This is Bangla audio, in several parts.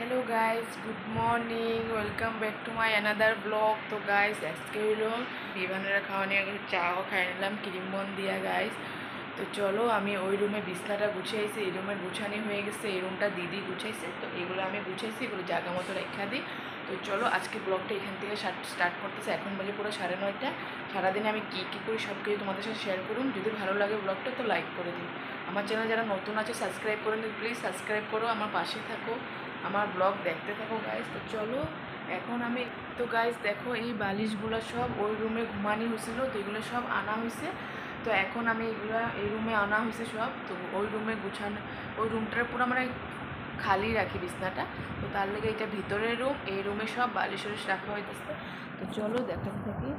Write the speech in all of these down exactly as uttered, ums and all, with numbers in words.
Hello guys, good morning, welcome back to my another blog. तो गाइस আজকে হলো বিভানের খাওয়া নিয়ে চাও খাই নিলাম ক্রিম বন দিয়া গাইস। তো চলো আমি ওই রুমে বিছনাটা গুছাইছি, এই রুমের গুছানি হয়ে গেছে, এই রুমটা দিদি গুছাইছে, তো এগুলো আমি গুছাইছি, এগুলো জায়গা মতো রেখা দিই। তো চলো আজকে ব্লগটা এখান থেকে স্টার্ট করতেছে। এখন বাজে পুরো সাড়ে নয়টা। সারাদিনে আমি কী কী করি সব কিছু তোমাদের সাথে শেয়ার করুন। যদি ভালো লাগে ব্লগটা তো লাইক করে দিন, আমার চ্যানেল যারা নতুন আছে সাবস্ক্রাইব করে দিন, প্লিজ সাবস্ক্রাইব করো, আমার পাশে থাকো, আমার ব্লগ দেখতে থাকো গাইস। তো চলো এখন আমি তো গাইস দেখো এই বালিশগুলো সব ওই রুমে ঘুমানি হয়েছিল, তো এগুলো সব আনা হয়েছে। তো এখন আমি এগুলো এই রুমে আনা হয়েছে সব, তো ওই রুমে গুছানো, ওই রুমটার পুরো মানে খালি রাখি বিছনাটা, তো তার লেগে এটা ভিতরের রুম, এই রুমে সব বালিশ টালিশ রাখা হইতেছে। তো চলো দেখাতে থাকি।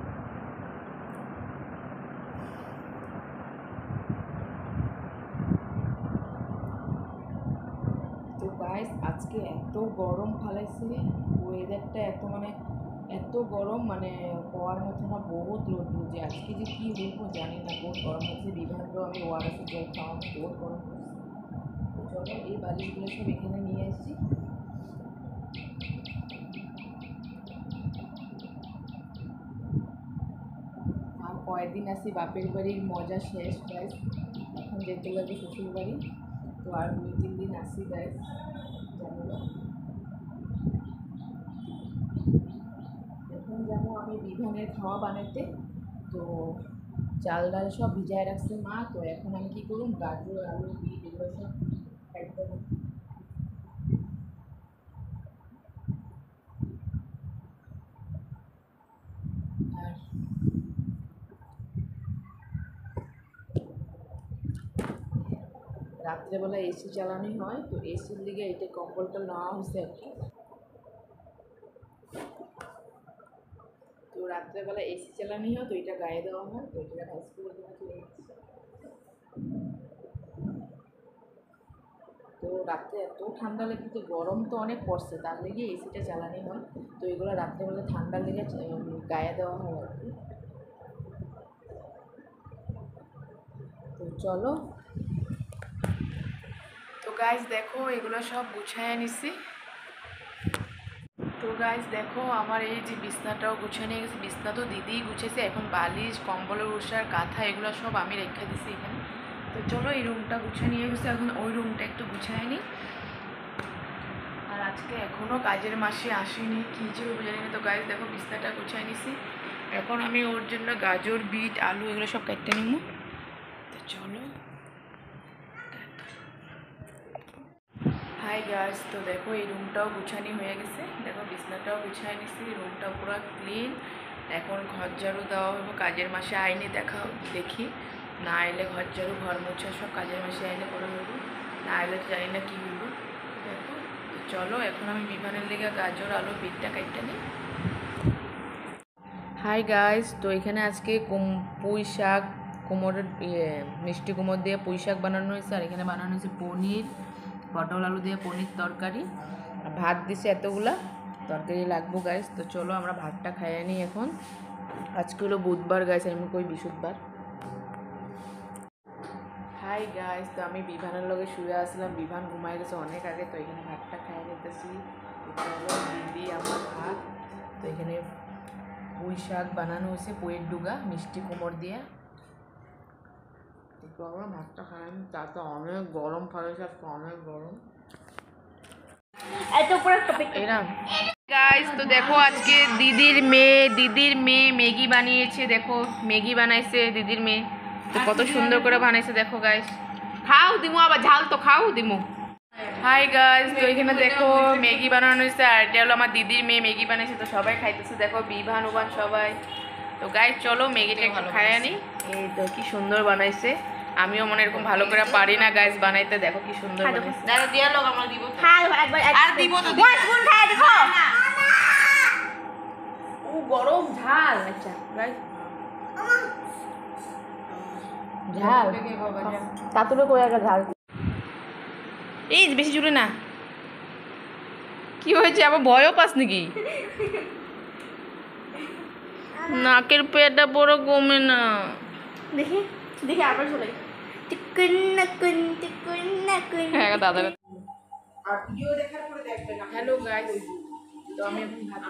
তো গাইস আজকে এত গরম ফালাইছে, ওয়েদারটা এত মানে এত গরম মানে হওয়ার মতো না, বহুত রোদ যে আজকে যে কী হইব জানি না, বহুত গরম হচ্ছে। বিভাগও আমি ওয়ারেসের জল খাওয়া, বহুত গরম হচ্ছে। তো চলো এই বালিশগুলো সব এখানে নিয়ে আসছি। আর কয়েকদিন আসি বাপের বাড়ির মজা শেষ গাইস, এখন যেতে লাগে শ্বশুর বাড়ি। তো আর দুই তিন দিন আসি গাইস, জানি না। এখন যাবো আমি বিভানের খাওয়া বানাতে, তো চাল ডাল সব ভিজায় রাখছে মা। তো এখন আমি কী করুন, গাজর আলু বিট এগুলো সব একদম আর রাত্রেবেলা এসি চালানো হয়, তো এসির দিকে এটা কম্বলটা নেওয়া হয়েছে আর কি। তো রাত্রেবেলা এসি চালানি হয়, তো এটা গায়ে দেওয়া হয়, তো এটা ভাইস করে দেওয়া চলে যাচ্ছে। তো রাত্রে এত ঠান্ডা লেগেছে, গরম তো অনেক পড়ছে, তার লেগে এসিটা চালানি হয়। তো এগুলো রাত্রেবেলা ঠান্ডা লেগে গায়ে দেওয়া হয় আর কি। তো চলো, তো গাইজ দেখো এগুলো সব গুছায় নিছি। তো গাইজ দেখো আমার এই যে বিছনাটাও গুছিয়ে নিয়ে গেছি, বিছনা তো দিদিই গুছেছে, এখন বালিশ কম্বলের উষার কাঁথা এগুলো সব আমি রেখে দিছি এখানে। তো চলো এই রুমটা গুছিয়ে নিয়ে গেছি, এখন ওই রুমটা একটু গুছায় নিই। আর আজকে এখনও কাজের মাসে আসেনি, কী যে জানি না। তো গাইজ দেখো বিছনাটা গুছায় নিছি, এখন আমি ওর জন্য গাজর বিট আলু এগুলো সব কাটতে নিব। তো চলো হাই গাইস, তো দেখো এই রুমটাও গুছানি হয়ে গেছে, দেখো বিছনাটাও গুছাই নিছি, রুমটা পুরো ক্লিন। এখন ঘর ঝাড়ু দেওয়া হইব, কাজের মাসে আইনি দেখা দেখি, না এলে ঘর ঝাড়ু ঘর মোছা সব কাজের মাসে আইনে করা হইব, না এলে জানি না কী হইব। দেখো চলো এখন আমি বিমানের দিকে গাজর আলু বিটটা কাটতে নিই। হাই গাইস, তো এখানে আজকে পুঁই শাক কুমড়ের ইয়ে মিষ্টি কুমড় দিয়ে পুঁই শাক বানানো হয়েছে, আর এখানে বানানো হয়েছে পনির, পটল আলু দিয়ে পনির তরকারি, ভাত দিছে এতগুলা তরকারি লাগবো গাইস। তো চলো আমরা ভাতটা খাইয়ে নিই এখন। আজকে হলো বুধবার গাইস, আমি কই বৃহস্পতিবার। হাই গাইস, তো আমি বিভানের লগে শুয়ে আসলাম, বিভান ঘুমাই গেছে অনেক আগে, তো এখানে ভাতটা খাইয়ে নিতেছি। চলো দিদি আমার ভাত, তো এখানে পুঁই শাক বানানো হয়েছে, পুঁইয়ের ডুগা মিষ্টি কুমড় দিয়ে। আমরা ভাতটা খাই, তাতে অনেক গরম ফলেছে, আজকে অনেক গরম। এরম গাইস, তো দেখো আজকে দিদির মেয়ে দিদির মেয়ে ম্যাগি বানিয়েছে, দেখো ম্যাগি বানাইছে দিদির মেয়ে, তো কত সুন্দর করে বানাইছে দেখো গাইস। খাও দিমু, আবার ঝাল তো খাও দিমু। হাই গাইস, তো এখানে দেখো ম্যাগি বানানো হয়েছে, আর এটা হলো আমার দিদির মেয়ে ম্যাগি বানাইছে, তো সবাই খাইতেছে দেখো, বিভান উবান সবাই। তো গাইস চলো ম্যাগিটা একটু খাই আনি। এই তো কি সুন্দর বানাইছে, আমিও মনে এরকম ভালো করে পারি না গাইস বানাইতে, দেখো কি সুন্দর বানাইছে। দাদা দিয়া লোক আমরা দিব, খাও একবার আর দিব তো দশ গুণ খাই দেখো। ও গরম ঝাল, আচ্ছা গাইস ঝাল তাতুরে কই আগা ঝাল, এই বেশি জুড়ে না। কি হয়েছে, আবার ভয়ও পাস নাকি? নাকের পেটটা বড় কমে না, দেখি দেখি আবার চলে টিকুন নাকুন টিকুন নাকুন। হ্যাঁ দাদা, আর ভিডিও দেখার পরে দেখবেন। হ্যালো গাইস, তো আমি এখন ভাত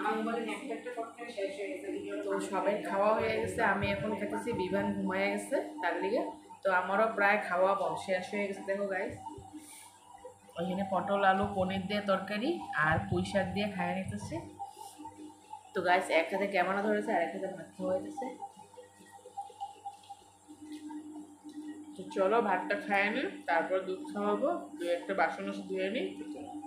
তো সবাই খাওয়া হয়ে গেছে। আমি এখন খেতেছি, বিভান ঘুমায় গেছে তার লিগে। তো আমারও প্রায় খাওয়া শেষ হয়ে গেছে। দেখো গাইস, ওইখানে পটল আলু পনির দিয়ে তরকারি আর পুঁই শাক দিয়ে খাইয়ে নিতেছে। তো গাইস এক হাতে ক্যামেরা ধরেছে আর এক হাতে ভাত খাওয়া হইতেছে। তো চলো ভাতটা খাইয়ে নিই, তারপর দুধ খাওয়াবো। দু একটা বাসন আছে ধুয়ে নিই।